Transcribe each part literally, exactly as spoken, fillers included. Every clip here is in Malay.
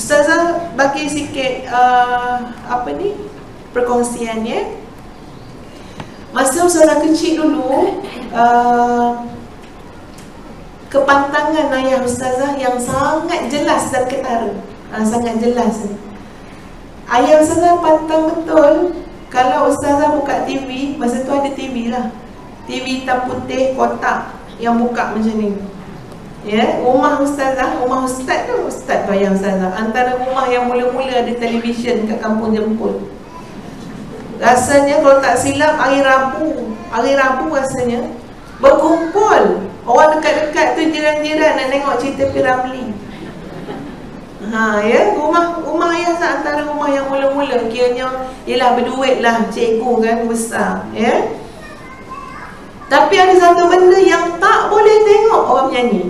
Ustazah bagi sikit uh, apa ni perkongsiannya. Masa Ustazah kecil dulu, uh, kepantangan ayah Ustazah yang sangat jelas dan ketara, uh, sangat jelas. Ayah Ustazah pantang betul kalau Ustazah buka T V, masa tu ada T V lah, T V hitam putih kotak yang buka macam ni. Ya, rumah Ustazah, rumah Ustaz tu, Ustaz tu ayah Ustazah, antara rumah yang mula-mula ada televisyen kat Kampung Jempol. Rasanya kalau tak silap hari Rabu, hari Rabu rasanya berkumpul orang dekat-dekat tu, jiran-jiran nak tengok cerita P. Ramlee. Ha, ya, rumah rumah ayah antara rumah yang mula-mula kiranya ialah berduit lah, cikgu kan besar, ya. Tapi ada satu benda yang tak boleh tengok orang menyanyi.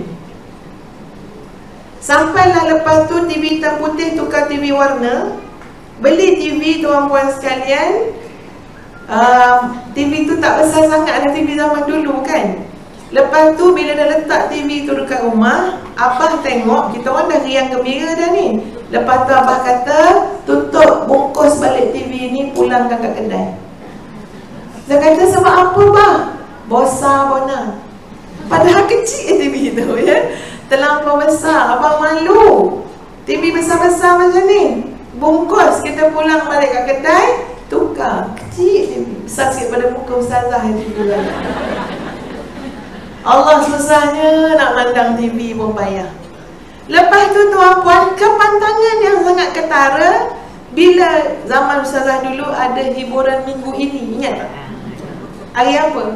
Sampailah lepas tu T V hitam putih tukar T V warna. Beli T V tuan-puan sekalian, uh, T V tu tak besar sangat, ada T V zaman dulu kan. Lepas tu bila dah letak T V tu dekat rumah, abah tengok, kita orang dah riang gembira dah ni. Lepas tu abah kata, tutup bungkus balik T V ni, pulangkan kat kedai. Saya kata, sebab apa bah? Bosan bona. Padahal kecil T V tu, ya, terlampau besar, abang malu. T V besar-besar macam ni, bungkus, kita pulang balik kat kedai, tukar. Kecil T V, besar sikit pada muka Ustazah yang T V lah. Allah susahnya nak mandang T V pun payah. Lepas tu tuan-puan, kepantangan yang sangat ketara bila zaman Ustazah dulu ada hiburan minggu ini, ingat tak? Hari apa?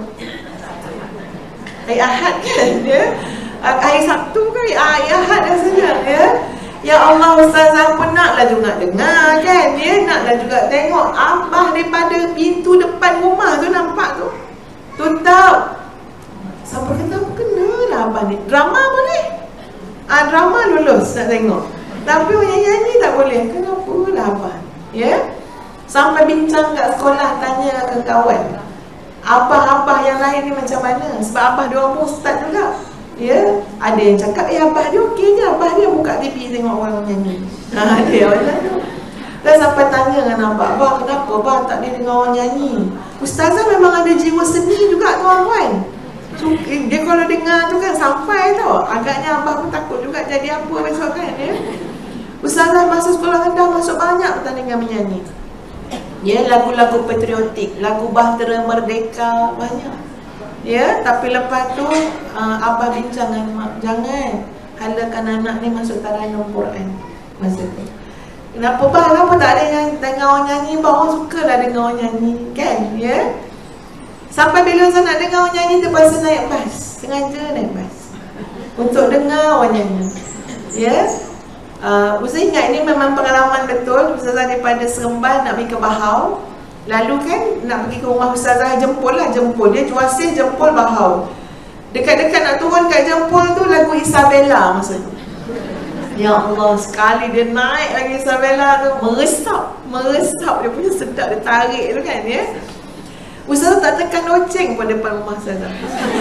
Hari Ahad kan, ya? Hari Sabtu kan, hari Ahad rasanya, ya. Ya Allah, Ustazah pun naklah juga dengar kan, ya, naklah juga tengok. Abah daripada pintu depan rumah tu nampak tu, tutup. Siapa kata aku kenalah abah ni. Drama boleh, ah, drama lulus nak tengok, tapi nyanyi-nyanyi tak boleh. Kenapa lah abah, ya? Sampai bincang kat sekolah, tanya ke kawan, abah-abah yang lain ni macam mana? Sebab abah dia orang pun ustaz juga, ya. Ada yang cakap, eh abah dia okey je, abah dia buka T V tengok orang nyanyi. Ha, dia macam tu. Dan sampai tanya dengan abah, abah kenapa abah tak boleh dengar orang nyanyi? Ustazah memang ada jiwa seni juga tuan-tuan. So, dia kalau dengar tu kan sampai tau. Agaknya abah pun takut juga jadi apa besok kan, ya. Ustazah masa sekolah rendah masuk banyak pertandingan menyanyi, ya, lagu-lagu patriotik, lagu Bahtera Merdeka, banyak, ya. Tapi lepas tu uh, abah bincang dengan mak, jangan halakan anak ni masuk taranum Quran masa tu. Kenapa bah? Kenapa tak ada yang dengar orang nyanyi? Bah, orang sukalah dengar orang nyanyi kan, ya. Sampai bila saya nak dengar orang nyanyi, terpaksa naik bas, sengaja naik bas untuk dengar orang nyanyi, ya. Uh, Ustaz ingat ini memang pengalaman betul. Ustazah daripada Seremban nak pergi ke Bahau, lalu kan nak pergi ke rumah Ustazah Jempol lah, Jempol dia Juasih, Jempol, Bahau. Dekat-dekat nak turun kat Jempol tu lagu Isabella masa tu. Ya Allah, sekali dia naik lagi Isabella tu, meresap, meresap dia punya sedap, dia tarik tu kan, ya. Ustazah tak tekan loceng pun depan rumah Ustazah.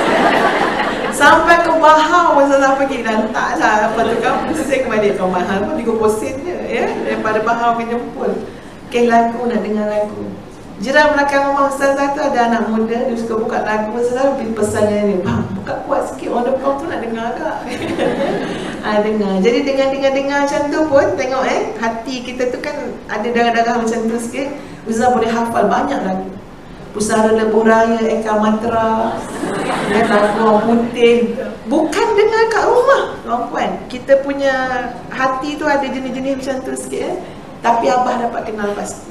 Sampai ke Bahau Ustazah pergi, dan taklah lepas tu kan pusing balik ke Bahau pun tiga puluh sen je, ya, daripada Bahau ke Jempol. Okey, lagu, nak dengar lagu. Jiran belakang rumah Ustazah tu ada anak muda, dia suka buka lagu. Ustazah pergi pesannya ni, bang, buka kuat sikit, orang depan tu nak dengar agak. Ha, dengar. Jadi dengar-dengar-dengar macam tu pun, tengok eh, hati kita tu kan ada darah-darah macam tu sikit. Ustazah boleh hafal banyak lagu. Pusara Lebuh Raya, Eka Matra, dan lagu Orang Putih. Bukan dengar kat rumah, tuan-puan. Kita punya hati tu ada jenis-jenis macam tu sikit, eh? Tapi abah dapat kenal pasti.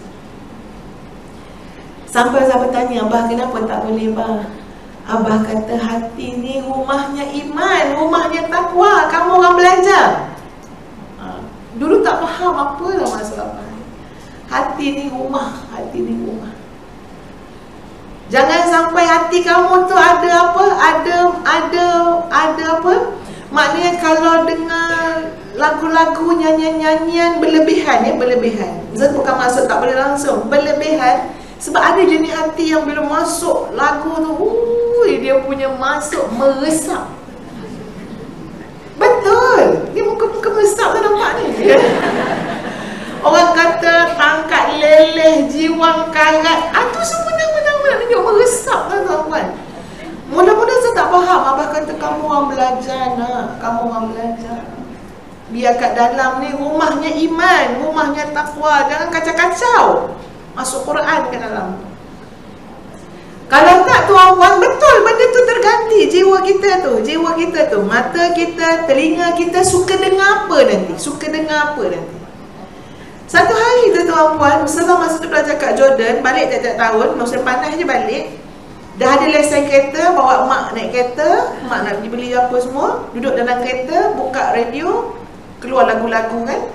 Sampai saya bertanya, abah kenapa tak boleh, abah? Abah kata, hati ni rumahnya iman, rumahnya takwa, kamu orang belajar. Ha, dulu tak faham apa lah maksud abah. Hati ni rumah, hati ni rumah. Jangan sampai hati kamu tu ada apa? Ada ada ada apa? Maknanya kalau dengar lagu-lagu, nyanyian-nyanyian berlebihan, ya, berlebihan. Zat bukan maksud tak boleh langsung, berlebihan. Sebab ada jenis hati yang bila masuk lagu tu, ui, dia punya masuk meresap. Betul. Dia muka-muka meresap tu nampak ni. leleh, jiwang karat. Ah, tu semua nama-nama nak tunjuk meresap lah tuan-tuan. Mula-mula saya tak faham. Abah kata kamu orang belajar nak, kamu orang belajar. Biar kat dalam ni rumahnya iman, rumahnya takwa. Jangan kacau-kacau. Masuk Quran ke dalam. Kalau tak tuan-tuan, betul benda tu terganti jiwa kita tu, jiwa kita tu, mata kita, telinga kita suka dengar apa nanti, suka dengar apa nanti. Satu hari tu tuan-tuan, Ustazah masa tu belajar kat Jordan, balik tiap-tiap tahun, masa panas je balik. Dah ada lesen kereta, bawa mak naik kereta, mak nak pergi beli apa semua, duduk dalam kereta, buka radio, keluar lagu-lagu kan.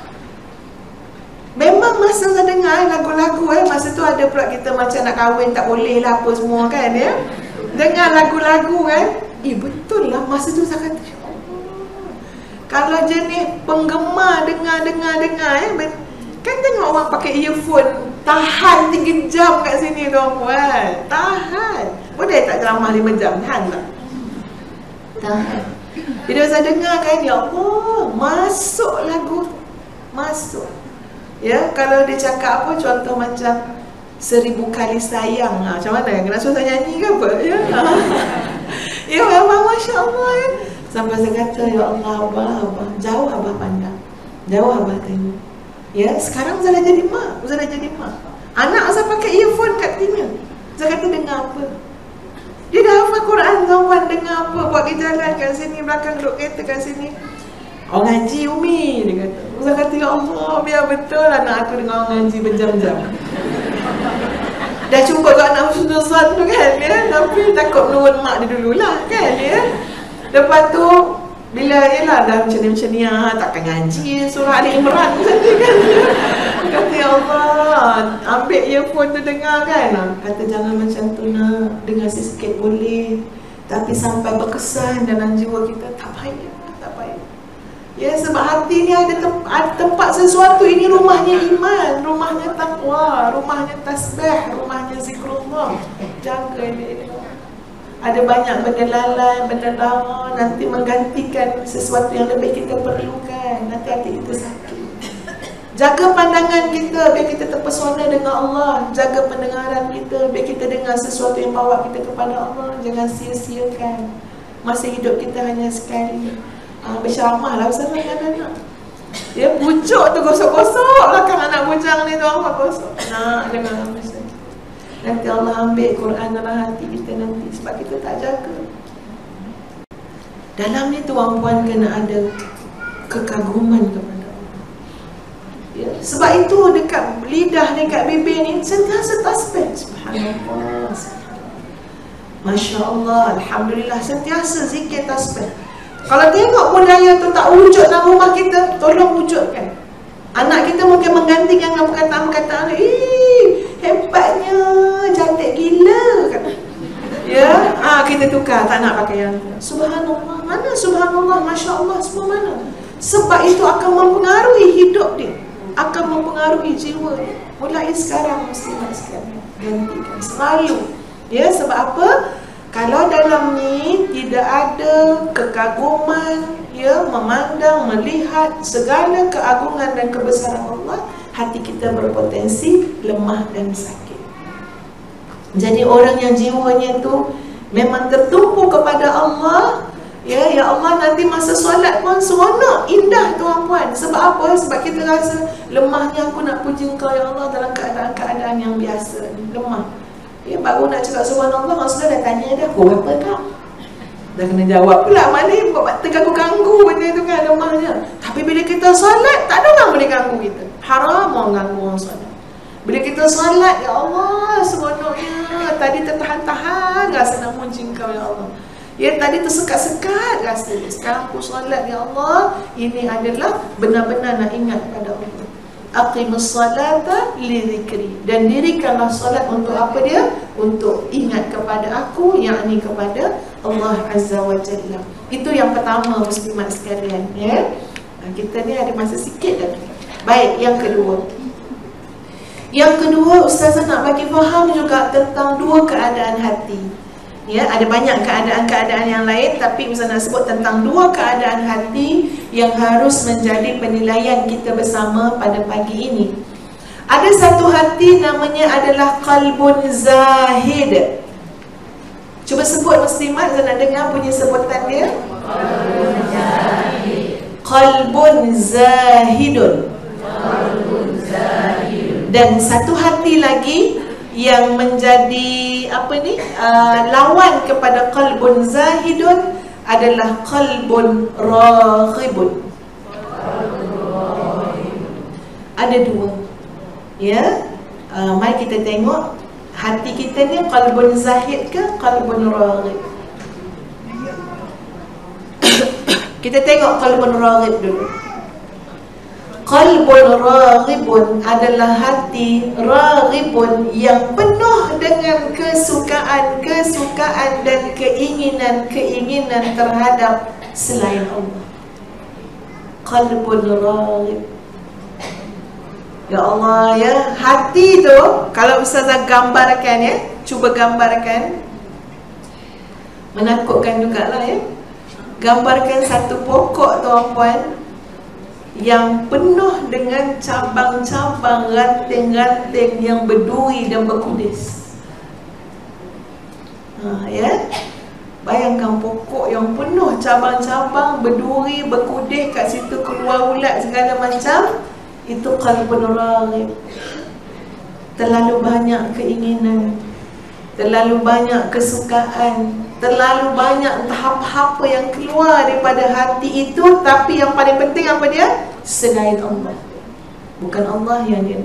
Memang masa saya dengar lagu-lagu eh, masa tu ada pula kita macam nak kahwin tak boleh lah apa semua kan ya. Dengar lagu-lagu kan. Eh betul lah masa tu saya kata oh, kalau jenis penggemar dengar-dengar-dengar eh, kan tengok orang pakai earphone tahan tiga jam kat sini tuan-puan. Tahan. Boleh tak ceramah lima jam? Tahan tak? Tahan. Bila saya dengar kan, ya Allah, masuk lagu, masuk. Ya, kalau dia cakap apa, contoh macam seribu kali sayang, ha, macam mana? Kena suruh saya nyanyi ke apa? Ya, ya memang Masya Allah ya. Sampai saya kata, ya Allah, Abah, Abah, jauh Abah pandang, jauh Abah tengok. Ya, sekarang saya dah jadi mak, saya dah jadi mak. Anak saya pakai earphone kat telinga. Saya kata dengar apa? Dia dah hafal Quran, tuan-tuan, dengar apa? Buat dia jalan kat sini, belakang duduk kereta kat sini. Orang ngaji Umi, dia kata. Saya kata, ya Allah, biar betul anak aku dengar orang ngaji berjam-jam. Dah cuba kat anak Ustazah tu kan, ya? Tapi takut menurun mak dia dululah kan, ya? Lepas tu, bila yelah dah macam ni macam ni, ah, takkan ngaji surah Ali Imran macam ni kan, ya? Kata, ya Allah, ambil earphone tu dengar kan. Kata, jangan macam tu nak, dengar sikit boleh, tapi sampai berkesan dalam jiwa kita, tak payah. Ya, sebab hati ni ada, tem ada tempat sesuatu. Ini rumahnya iman, rumahnya takwa, rumahnya tasbih, rumahnya zikrullah. Jaga ini. Ada banyak benda lalai, benda lama, nanti menggantikan sesuatu yang lebih kita perlukan. Nanti hati kita sakit. Jaga pandangan kita biar kita terpesona dengan Allah. Jaga pendengaran kita biar kita dengar sesuatu yang bawa kita kepada Allah. Jangan sia-siakan. Masa hidup kita hanya sekali. Ah, bersyamah lah bersama dengan anak. Ya, bujuk tu gosok-gosok belakang anak bujang ni tu, apa gosok. Nak dengar masa. Nanti Allah ambil Quran dalam hati kita nanti sebab kita tak jaga. Dalam ni tuan-puan kena ada kekaguman kepada Allah. Ya, sebab itu dekat lidah, dekat bibir ni sentiasa tasbih. Subhanallah. Masya Allah, Alhamdulillah, sentiasa zikir tasbih. Kalau tengok budaya tu tak wujud dalam rumah kita, tolong wujudkan. Anak kita mungkin menggantikan dengan perkataan-perkataan, "Ih, hebatnya, cantik gila." Ya, ah kita tukar, tak nak pakai yang tu. Subhanallah, mana subhanallah, Masya Allah, semua mana? Sebab itu akan mempengaruhi hidup dia, akan mempengaruhi jiwa dia. Mulai sekarang muslimat sekalian, gantikan selalu. Ya, sebab apa? Kalau dalam ni tidak ada kekaguman, ya, memandang, melihat segala keagungan dan kebesaran Allah, hati kita berpotensi lemah dan sakit. Jadi orang yang jiwanya tu memang tertumpu kepada Allah, ya, ya Allah, nanti masa solat pun seronok, indah tuan-puan. Sebab apa? Sebab kita rasa lemahnya aku nak puji Engkau ya Allah dalam keadaan-keadaan yang biasa, lemah. Ya, baru nak cakap subhanallah, Rasulullah dah tanya dah, kau berapa kau? Dah kena jawab pula, mana buat terganggu-ganggu benda tu kan, lemahnya. Tapi bila kita solat, tak ada orang boleh ganggu kita. Haram orang ganggu orang solat. Bila kita solat, ya Allah, seronoknya. Tadi tertahan-tahan rasa nak muji Engkau ya Allah. Ya, tadi tersekat-sekat rasa dia. Sekarang aku solat ya Allah, ini adalah benar-benar nak ingat pada Allah. Aqimus salata li zikri, dan dirikanlah solat untuk apa dia? Untuk ingat kepada aku, yakni kepada Allah Azza wa Jalla. Itu yang pertama muslimat sekalian, ya. Kita ni ada masa sikit lagi. Baik, yang kedua. Yang kedua, Ustazah nak bagi faham juga tentang dua keadaan hati. Ya, ada banyak keadaan-keadaan yang lain, tapi Ustaz nak sebut tentang dua keadaan hati yang harus menjadi penilaian kita bersama pada pagi ini. Ada satu hati namanya adalah qalbun zahid. Cuba sebut muslimat, saya nak dengar bunyi sebutan dia. Qalbun zahid. Qalbun zahidun. Qalbun zahidun. Dan satu hati lagi yang menjadi apa ni? Uh, lawan kepada qalbun zahidun adalah qalbun raghibun. Ada dua. Ya, uh, mari kita tengok hati kita ni qalbun zahid ke qalbun raghib. Kita tengok qalbun raghib dulu. Qalbun raghibun adalah hati raghibun yang penuh dengan kesukaan, kesukaan dan keinginan-keinginan terhadap selain Allah. Qalbun raghib. Ya Allah ya, hati tu kalau Ustazah gambarkan ya, cuba gambarkan. Menakutkan jugalah ya. Gambarkan satu pokok tuan-puan yang penuh dengan cabang-cabang, ranting-ranting yang berduri dan berkudis. Ha, ya. Bayangkan pokok yang penuh cabang-cabang, berduri, berkudis, kat situ keluar ulat segala macam. Itu qalbun raghib. Terlalu banyak keinginan, terlalu banyak kesukaan, terlalu banyak entah apa-apa yang keluar daripada hati itu. Tapi yang paling penting apa dia? Selain Allah. Bukan Allah yang dia,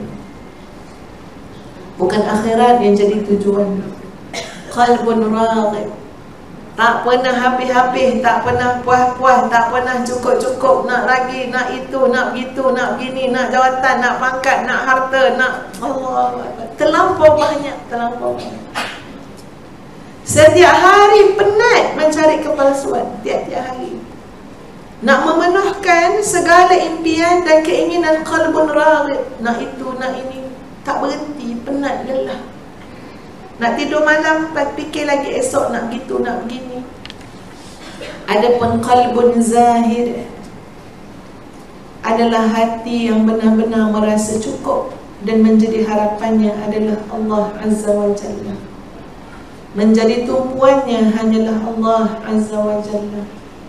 bukan akhirat yang jadi tujuan. Qalbun raghib. Tak pernah habis-habis, tak pernah puas-puas, tak pernah cukup-cukup. Nak lagi, nak itu, nak begitu, nak begini, nak jawatan, nak pangkat, nak harta, nak Allah. Terlampau banyak, terlampau banyak. Setiap hari penat mencari kepalsuan, tiap-tiap hari. Nak memenuhkan segala impian dan keinginan qalbun raghib. Nak itu, nak ini, tak berhenti, penat, lelah. Nak tidur malam, fikir lagi esok nak gitu, nak begini. Adapun qalbun zahid adalah hati yang benar-benar merasa cukup dan menjadi harapannya adalah Allah Azza wa Jalla. Menjadi tumpuannya hanyalah Allah Azza wa Jalla.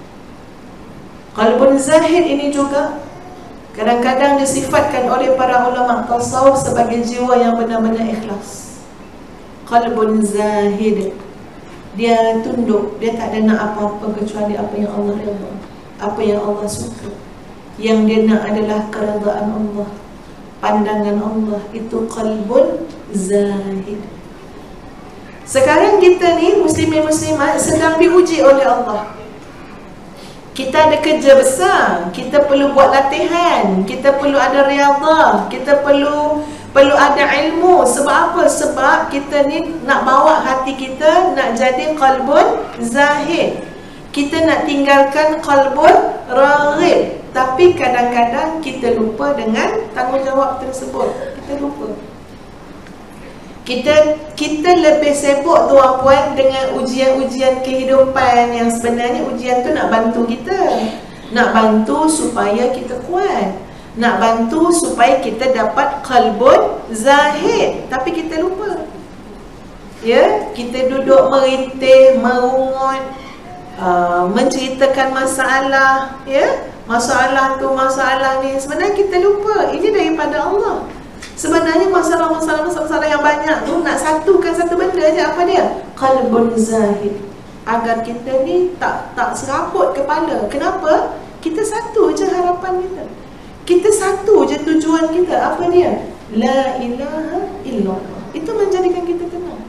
Qalbun zahid ini juga kadang-kadang disifatkan oleh para ulama tasawuf sebagai jiwa yang benar-benar ikhlas. Qalbun zahid, dia tunduk, dia tak ada nak apa-apa kecuali apa yang Allah redha, apa yang Allah suka. Yang dia nak adalah keredaan Allah, pandangan Allah. Itu qalbun zahid. Sekarang kita ni muslimin muslimat sedang diuji oleh Allah. Kita ada kerja besar, kita perlu buat latihan, kita perlu ada riyadhah, kita perlu perlu ada ilmu. Sebab apa? Sebab kita ni nak bawa hati kita nak jadi qalbun zahid. Kita nak tinggalkan qalbun raghib. Tapi kadang-kadang kita lupa dengan tanggungjawab tersebut. Kita lupa. Kita kita lebih sibuk tuan-puan dengan ujian-ujian kehidupan yang sebenarnya ujian tu nak bantu kita. Nak bantu supaya kita kuat. Nak bantu supaya kita dapat qalbun zahid. Tapi kita lupa. Ya, kita duduk merintih, merungut, uh, menceritakan masalah, ya. Masalah tu, masalah ni. Sebenarnya kita lupa ini daripada Allah. Sebenarnya masalah-masalah masalah yang banyak tu nak satukan satu benda je. Apa dia? Qalbun zahid. Agar kita ni tak tak seraput kepala. Kenapa? Kita satu je harapan kita. Kita satu je tujuan kita. Apa dia? La ilaha illallah. Itu menjadikan kita tenang.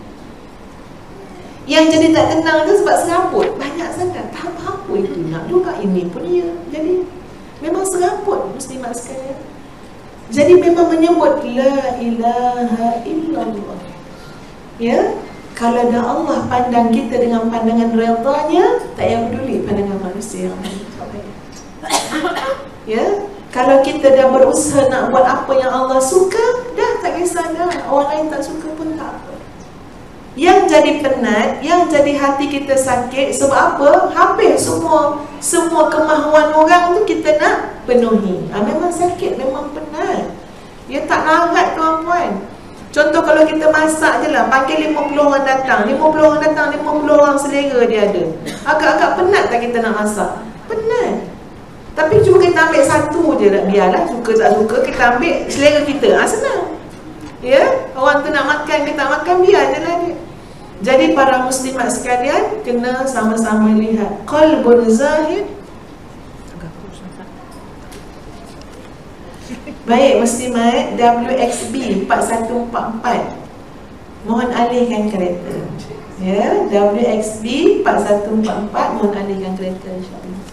Yang jadi tak tenang tu sebab seraput. Banyak sangat. Tak apa-apa itu. Nak juga ini pun ya. Jadi memang seraput muslimat sekalian. Jadi memang menyebut La ilaha illallah. Ya. Kalau dah Allah pandang kita dengan pandangan redanya, tak payah peduli pandangan manusia yang lain. Ya. Kalau kita dah berusaha nak buat apa yang Allah suka, dah tak kisah dah. Orang lain tak suka pun tak apa. Yang jadi penat, yang jadi hati kita sakit, sebab apa? Habis semua semua kemahuan orang tu kita nak penuhi. Ha, memang sakit, memang penat. Dia tak larat tuan-puan. Contoh kalau kita masak je lah, panggil lima puluh orang datang, lima puluh orang datang, lima puluh orang selera dia ada. Agak-agak penat tak kita nak masak? Penat. Tapi cuba kita ambil satu je lah, biarlah suka tak suka, kita ambil selera kita. Ah, senang. Ya, orang tu nak makan, kita tak makan, biar je lah dia. Jadi para muslimat sekalian, kena sama-sama lihat qalbun zahid. Baik muslimat, W X B empat satu empat empat, mohon alihkan kereta. Ya, W X B empat satu empat empat, mohon alihkan kereta insya-Allah.